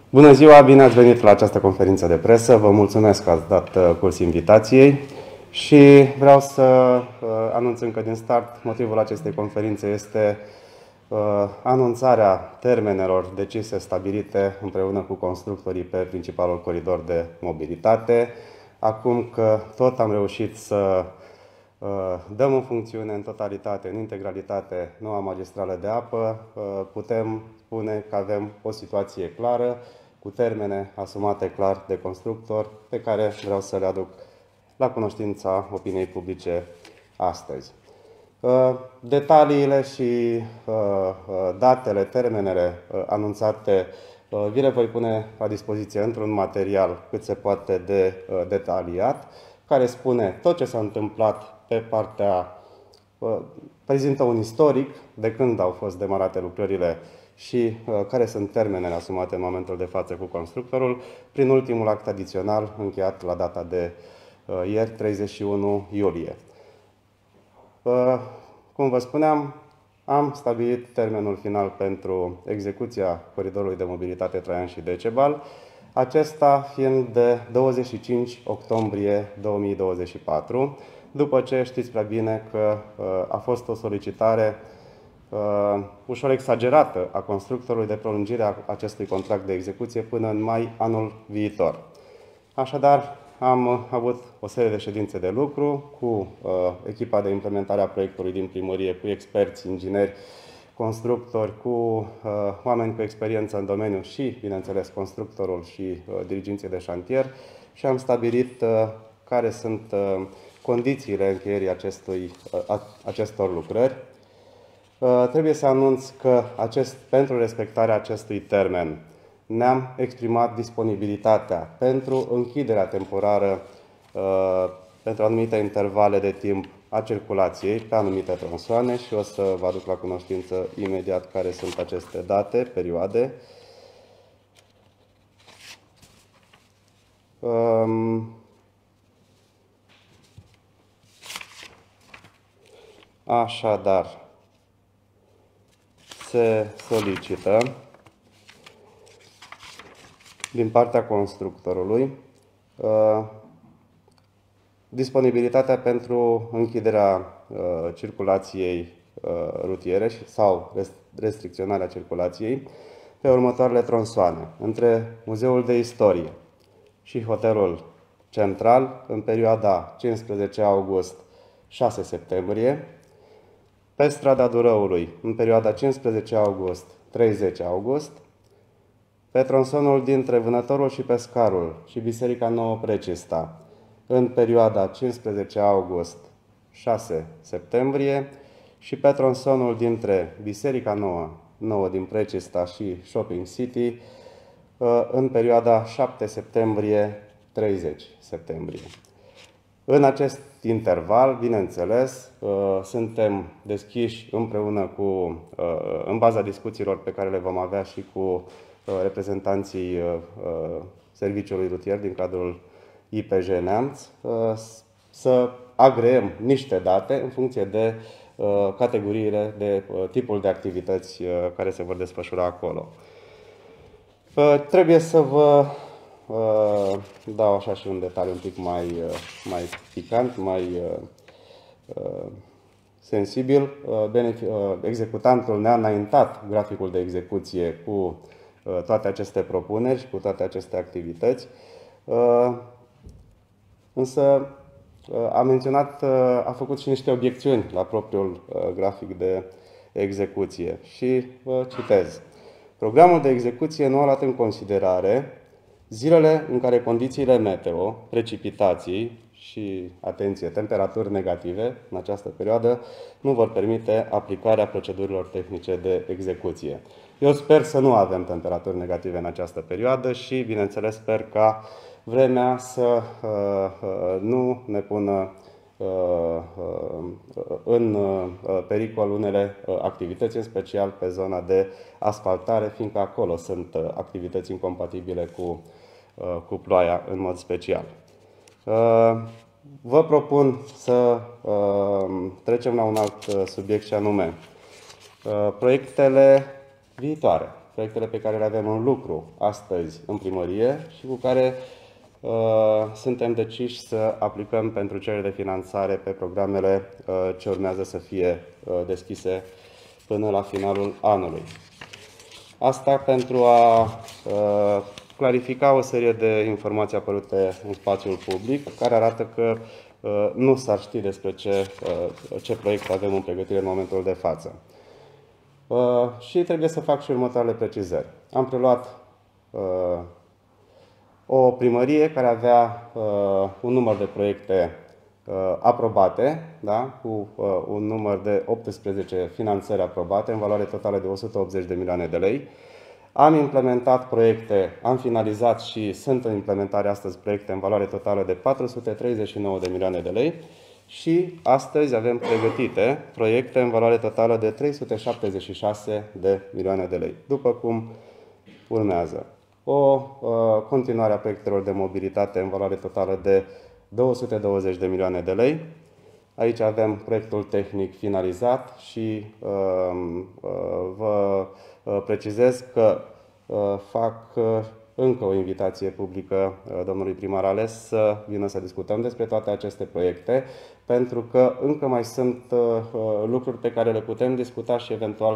Bună ziua, bine ați venit la această conferință de presă. Vă mulțumesc că ați dat curs invitației și vreau să anunț încă din start, motivul acestei conferințe este anunțarea termenelor decise stabilite împreună cu constructorii pe principalul coridor de mobilitate. Acum că tot am reușit să dăm în funcțiune în totalitate, în integralitate, noua magistrală de apă, putem spune că avem o situație clară, cu termene asumate clar de constructor, pe care vreau să le aduc la cunoștința opiniei publice astăzi. Detaliile și datele, termenele anunțate vi le voi pune la dispoziție într-un material cât se poate de detaliat, care spune tot ce s-a întâmplat pe partea, prezintă un istoric de când au fost demarate lucrările și care sunt termenele asumate în momentul de față cu constructorul, prin ultimul act adițional încheiat la data de ieri, 31 iulie. Cum vă spuneam, am stabilit termenul final pentru execuția coridorului de mobilitate Traian și Decebal, acesta fiind de 25 octombrie 2024, după ce știți prea bine că a fost o solicitare ușor exagerată a constructorului de prelungire a acestui contract de execuție până în mai anul viitor. Așadar, am avut o serie de ședințe de lucru cu echipa de implementare a proiectului din primărie, cu experți, ingineri, constructori, cu oameni cu experiență în domeniu și, bineînțeles, constructorul și diriginții de șantier și am stabilit care sunt condițiile încheierii acestor lucrări. Trebuie să anunț că pentru respectarea acestui termen ne-am exprimat disponibilitatea pentru închiderea temporară pentru anumite intervale de timp a circulației pe anumite tronsoane și o să vă aduc la cunoștință imediat care sunt aceste date, perioade. Așadar, se solicită din partea constructorului disponibilitatea pentru închiderea circulației rutiere sau restricționarea circulației pe următoarele tronsoane: între Muzeul de Istorie și Hotelul Central în perioada 15 august-6 septembrie, pe strada Durăului în perioada 15 august-30 august, pe tronsonul dintre Vânătorul și Pescarul și Biserica Nouă Precista în perioada 15 august-6 septembrie și pe tronsonul dintre Biserica Nouă din Precista și Shopping City în perioada 7 septembrie-30 septembrie. În acest interval, bineînțeles, suntem deschiși împreună în baza discuțiilor pe care le vom avea și cu reprezentanții serviciului rutier din cadrul IPJ Neamț, să agreăm niște date în funcție de categoriile, de tipul de activități care se vor desfășura acolo. Trebuie să vă dau așa și un detaliu un pic mai picant, mai sensibil. Executantul ne-a înaintat graficul de execuție cu toate aceste propuneri și cu toate aceste activități, însă a făcut și niște obiecțiuni la propriul grafic de execuție și vă citez. Programul de execuție nu a luat în considerare zilele în care condițiile meteo, precipitații și, atenție, temperaturi negative în această perioadă nu vor permite aplicarea procedurilor tehnice de execuție. Eu sper să nu avem temperaturi negative în această perioadă și, bineînțeles, sper ca vremea să nu ne pună în pericol unele activități, în special pe zona de asfaltare, fiindcă acolo sunt activități incompatibile cu ploaia în mod special. Vă propun să trecem la un alt subiect și anume proiectele viitoare. proiectele pe care le avem în lucru astăzi în primărie și cu care suntem deciși să aplicăm pentru cereri de finanțare pe programele ce urmează să fie deschise până la finalul anului. Asta pentru a clarifica o serie de informații apărute în spațiul public, care arată că nu s-ar ști despre ce proiect avem în pregătire în momentul de față. Și trebuie să fac și următoarele precizări. Am preluat o primărie care avea un număr de proiecte aprobate, da? Cu un număr de 18 finanțări aprobate în valoare totală de 180 de milioane de lei. Am implementat proiecte, am finalizat și sunt în implementare astăzi proiecte în valoare totală de 439 de milioane de lei și astăzi avem pregătite proiecte în valoare totală de 376 de milioane de lei, după cum urmează. O continuare a proiectelor de mobilitate în valoare totală de 220 de milioane de lei. Aici avem proiectul tehnic finalizat și vă precizez că fac încă o invitație publică domnului primar ales să vină să discutăm despre toate aceste proiecte, pentru că încă mai sunt lucruri pe care le putem discuta și eventual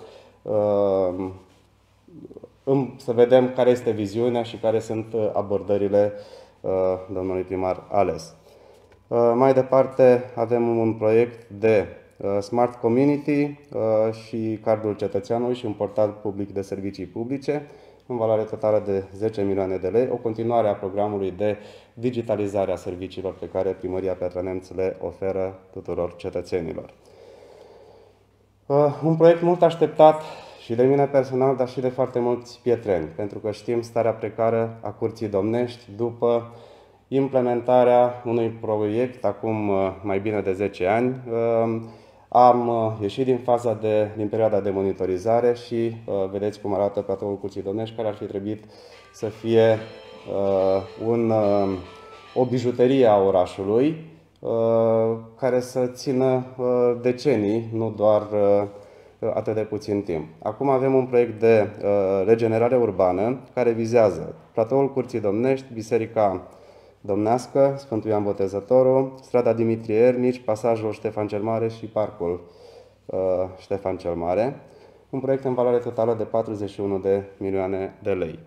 să vedem care este viziunea și care sunt abordările domnului primar ales. Mai departe avem un proiect de Smart Community și Cardul Cetățeanului și un portal public de servicii publice în valoare totală de 10 milioane de lei, o continuare a programului de digitalizare a serviciilor pe care Primăria Piatra Neamț le oferă tuturor cetățenilor. Un proiect mult așteptat și de mine personal, dar și de foarte mulți pietreni, pentru că știm starea precară a Curții Domnești după implementarea unui proiect acum mai bine de 10 ani. Am ieșit din perioada de monitorizare și vedeți cum arată platoul Curții Domnești, care ar fi trebuit să fie o bijuterie a orașului, care să țină decenii, nu doar atât de puțin timp. Acum avem un proiect de regenerare urbană care vizează platoul Curții Domnești, Biserica Domnească, Sfântul Ioan Botezătorul, strada Dimitrie Ernici, pasajul Ștefan cel Mare și parcul Ștefan cel Mare. Un proiect în valoare totală de 41 de milioane de lei.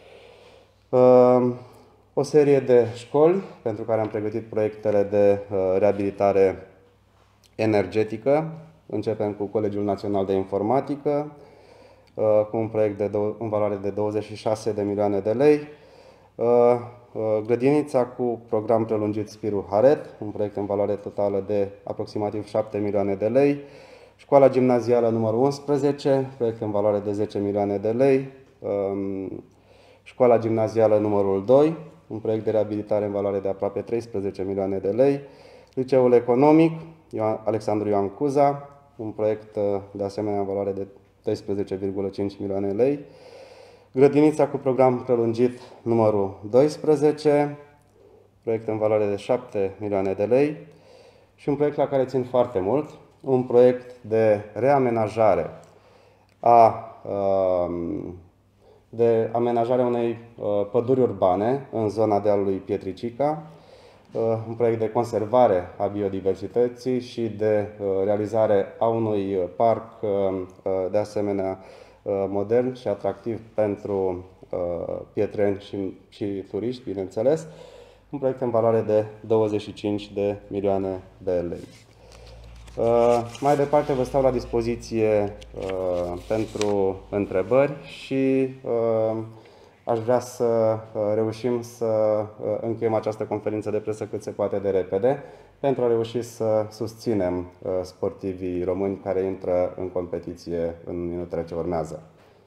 O serie de școli pentru care am pregătit proiectele de reabilitare energetică. Începem cu Colegiul Național de Informatică, cu un proiect în valoare de 26 de milioane de lei. Grădinița cu program prelungit Spiru Haret, un proiect în valoare totală de aproximativ 7 milioane de lei. Școala gimnazială numărul 11, proiect în valoare de 10 milioane de lei. Școala gimnazială numărul 2, un proiect de reabilitare în valoare de aproape 13 milioane de lei. Liceul Economic Alexandru Ioan Cuza, un proiect de asemenea în valoare de 13,5 milioane de lei. Grădinița cu program prelungit numărul 12, proiect în valoare de 7 milioane de lei și un proiect la care țin foarte mult, un proiect de reamenajare de amenajarea unei păduri urbane în zona dealului Pietricica, un proiect de conservare a biodiversității și de realizare a unui parc de asemenea modern și atractiv pentru pietreni și turiști, bineînțeles, un proiect în valoare de 25 de milioane de lei. Mai departe vă stau la dispoziție pentru întrebări și aș vrea să reușim să încheiem această conferință de presă cât se poate de repede pentru a reuși să susținem sportivii români care intră în competiție în minutele ce urmează.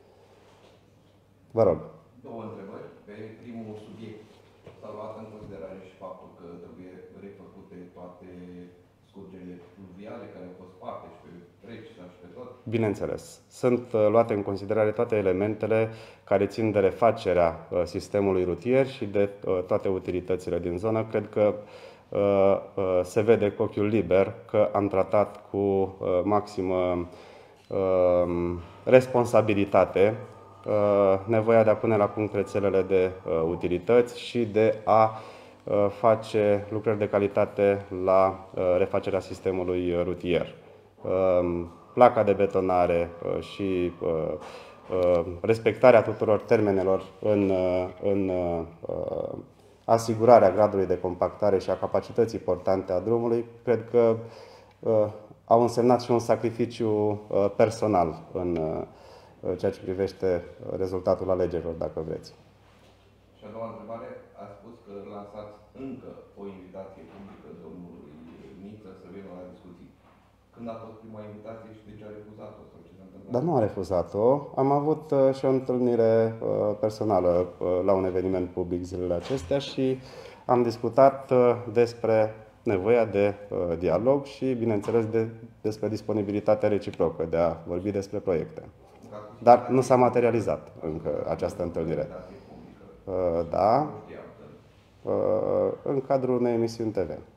Vă rog. Două întrebări. Pe primul subiect s-a luat în considerare și faptul că trebuie refăcute toate scurgerile fluviale care au fost sparte și pe reci și pe tot? Bineînțeles. Sunt luate în considerare toate elementele care țin de refacerea sistemului rutier și de toate utilitățile din zonă. Cred că se vede cu ochiul liber că am tratat cu maximă responsabilitate nevoia de a pune la punct rețelele de utilități și de a face lucrări de calitate la refacerea sistemului rutier. Placa de betonare și respectarea tuturor termenelor în asigurarea gradului de compactare și a capacității portante a drumului, cred că au însemnat și un sacrificiu personal în ceea ce privește rezultatul alegerilor, dacă vreți. Și a doua întrebare, a spus că lansați încă o invitație publică domnului Niță să vină la discuții. Când a fost prima invitație și de ce a refuzat-o? Sau ce s-a întâmplat? Dar nu a refuzat-o. Am avut și o întâlnire personală la un eveniment public zilele acestea și am discutat despre nevoia de dialog și, bineînțeles, despre disponibilitatea reciprocă de a vorbi despre proiecte. Dar nu s-a materializat încă această întâlnire. Da, în cadrul unei emisiuni TV.